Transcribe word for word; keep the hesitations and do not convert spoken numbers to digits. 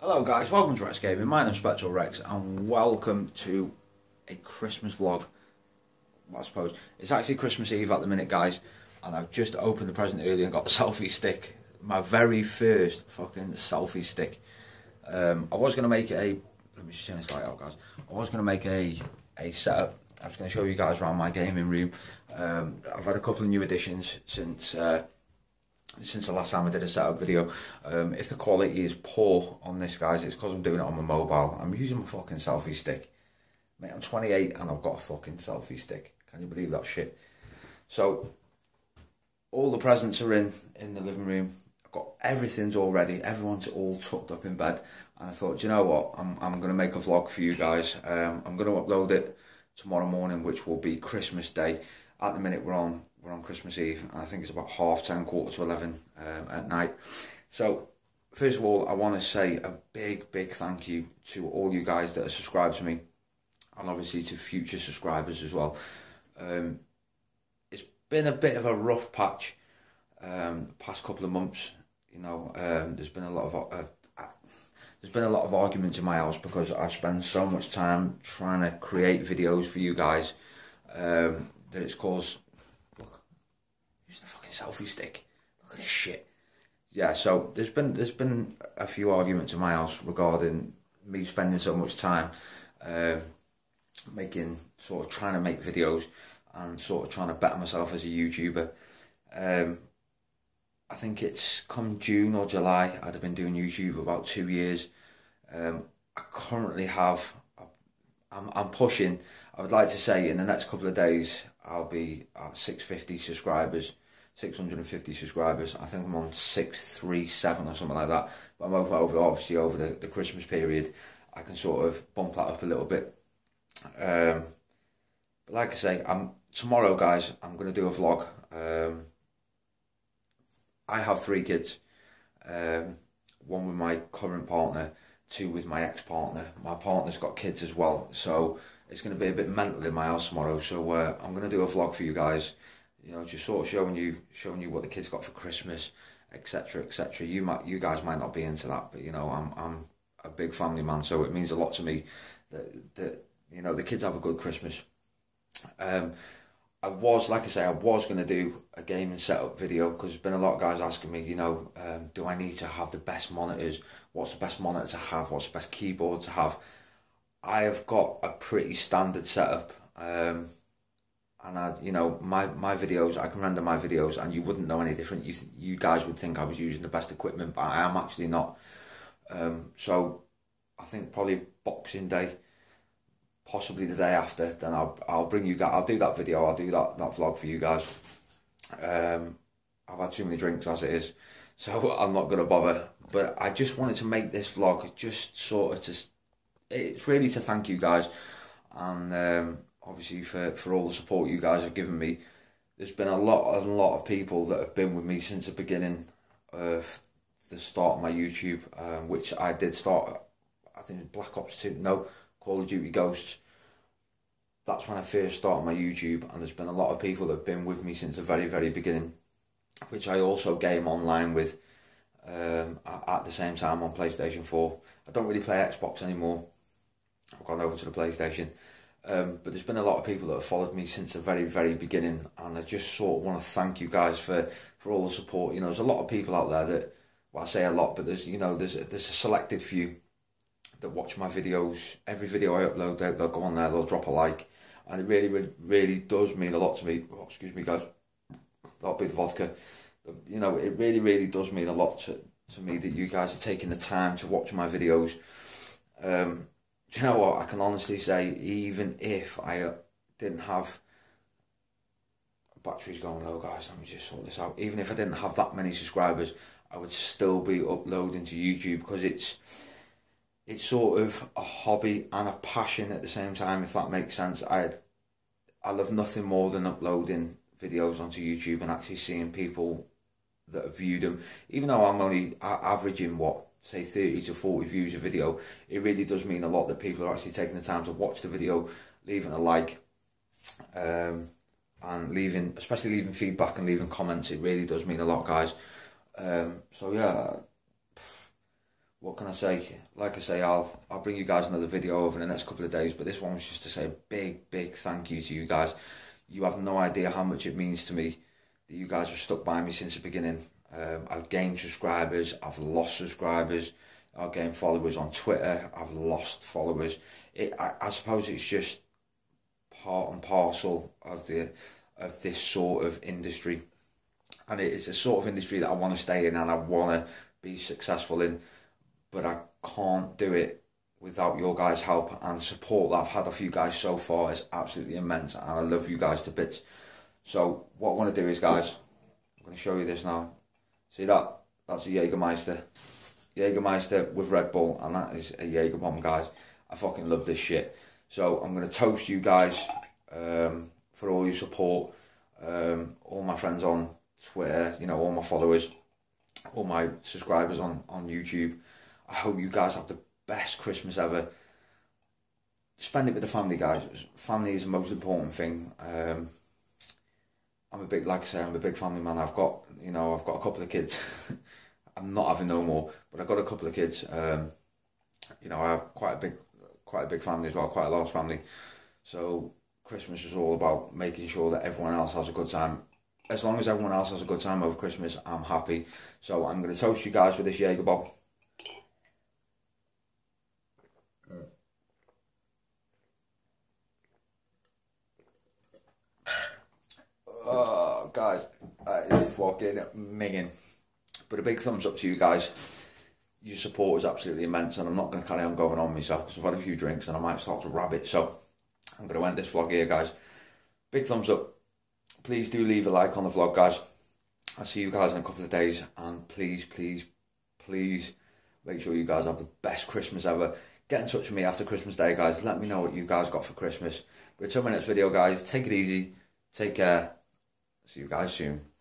Hello guys, welcome to Rex Gaming. My name's Spectral Rex and welcome to a Christmas vlog. Well, I suppose it's actually Christmas Eve at the minute, guys, and I've just opened the present earlier and got the selfie stick. My very first fucking selfie stick. Um, I was going to make a, let me just turn this light out, guys. I was going to make a, a setup. I was going to show you guys around my gaming room. Um, I've had a couple of new additions since uh, since the last time I did a setup video. Um, if the quality is poor on this, guys, it's because I'm doing it on my mobile. I'm using my fucking selfie stick. Mate, I'm twenty-eight and I've got a fucking selfie stick. Can you believe that shit? So, all the presents are in, in the living room. I've got everything's all ready. Everyone's all tucked up in bed. And I thought, do you know what? I'm, I'm going to make a vlog for you guys. Um, I'm going to upload it tomorrow morning, which will be Christmas Day. At the minute, we're on we're on Christmas Eve, and I think it's about half ten, quarter to eleven um, at night. So, first of all, I want to say a big, big thank you to all you guys that are subscribed to me, and obviously to future subscribers as well. Um, it's been a bit of a rough patch um, the past couple of months. You know, um, there's been a lot of uh, uh, there's been a lot of arguments in my house because I spend so much time trying to create videos for you guys. Um, that it's caused, look, use the fucking selfie stick, look at this shit. Yeah, so there's been there's been a few arguments in my house regarding me spending so much time uh, making, sort of trying to make videos and sort of trying to better myself as a YouTuber. Um, I think it's come June or July, I'd have been doing YouTube about two years. Um, I currently have, I'm, I'm pushing, I would like to say in the next couple of days, I'll be at six hundred fifty subscribers, six hundred fifty subscribers. I think I'm on six thirty-seven or something like that. But I'm over, over obviously over the, the Christmas period, I can sort of bump that up a little bit. Um, but like I say, I'm tomorrow, guys, I'm going to do a vlog. Um, I have three kids, um, one with my current partner, two with my ex-partner. My partner's got kids as well, so it's going to be a bit mental in my house tomorrow. So uh, I'm going to do a vlog for you guys, you know, just sort of showing you, showing you what the kids got for Christmas, et cetera, et cetera. You might, you guys might not be into that, but you know, I'm, I'm a big family man, so it means a lot to me that, that you know, the kids have a good Christmas. Um, I was, like I say, I was going to do a gaming setup video because there's been a lot of guys asking me, you know, um, do I need to have the best monitors? What's the best monitor to have? What's the best keyboard to have? I have got a pretty standard setup, um, and I, you know, my my videos, I can render my videos, and you wouldn't know any different. You th you guys would think I was using the best equipment, but I am actually not. Um, so I think probably Boxing Day, possibly the day after, then I'll I'll bring you guys. I'll do that video. I'll do that that vlog for you guys. Um, I've had too many drinks as it is, so I'm not gonna bother. But I just wanted to make this vlog just sort of to. It's really to thank you guys, and um, obviously for, for all the support you guys have given me. There's been a lot, a lot of people that have been with me since the beginning of the start of my YouTube, um, which I did start, I think Black Ops two, no, Call of Duty Ghosts. That's when I first started my YouTube, and there's been a lot of people that have been with me since the very, very beginning, which I also game online with um, at the same time on PlayStation four. I don't really play Xbox anymore. I've gone over to the PlayStation, um, but there's been a lot of people that have followed me since the very, very beginning, and I just sort of want to thank you guys for for all the support. You know, there's a lot of people out there that, well, I say a lot, but there's, you know, there's there's a selected few that watch my videos. Every video I upload, they'll, they'll go on there, they'll drop a like, and it really, really, really does mean a lot to me. Oh, excuse me, guys, that'll be the vodka. You know, it really, really does mean a lot to to me that you guys are taking the time to watch my videos. Um, do you know what? I can honestly say, even if I uh, didn't have, battery's going low, guys, let me just sort this out. Even if I didn't have that many subscribers, I would still be uploading to YouTube, because it's it's sort of a hobby and a passion at the same time, if that makes sense. I I love nothing more than uploading videos onto YouTube and actually seeing people that have viewed them. Even though I'm only averaging, what, say thirty to forty views a video, it really does mean a lot that people are actually taking the time to watch the video, leaving a like, um, and leaving, especially leaving feedback and leaving comments. It really does mean a lot, guys. Um, so yeah, what can I say? Like I say, I'll I'll bring you guys another video over the next couple of days, but this one was just to say a big, big thank you to you guys. You have no idea how much it means to me that you guys have stuck by me since the beginning. Um, I've gained subscribers, I've lost subscribers, I've gained followers on Twitter, I've lost followers. It, I, I suppose it's just part and parcel of the of this sort of industry, and it's a sort of industry that I want to stay in and I want to be successful in, but I can't do it without your guys' help and support that I've had off you guys so far is absolutely immense, and I love you guys to bits. So what I want to do is, guys, I'm going to show you this now. See that? That's a Jägermeister. Jägermeister with Red Bull, and that is a Jaeger bomb, guys. I fucking love this shit. So I'm going to toast you guys um, for all your support, um, all my friends on Twitter, you know, all my followers, all my subscribers on, on YouTube. I hope you guys have the best Christmas ever. Spend it with the family, guys. Family is the most important thing. Um, I'm a big, like I say, I'm a big family man. I've got, you know, I've got a couple of kids. I'm not having no more, but I've got a couple of kids. Um, you know, I have quite a big, quite a big family as well, quite a large family. So Christmas is all about making sure that everyone else has a good time. As long as everyone else has a good time over Christmas, I'm happy. So I'm going to toast you guys with this Jaeger bomb. Oh, guys, that is fucking minging. But a big thumbs up to you guys. Your support is absolutely immense, and I'm not going to carry on going on myself because I've had a few drinks and I might start to rabbit. So I'm going to end this vlog here, guys. Big thumbs up. Please do leave a like on the vlog, guys. I'll see you guys in a couple of days, and please, please, please make sure you guys have the best Christmas ever. Get in touch with me after Christmas Day, guys. Let me know what you guys got for Christmas. But until my next video, guys, take it easy. Take care. See you guys soon.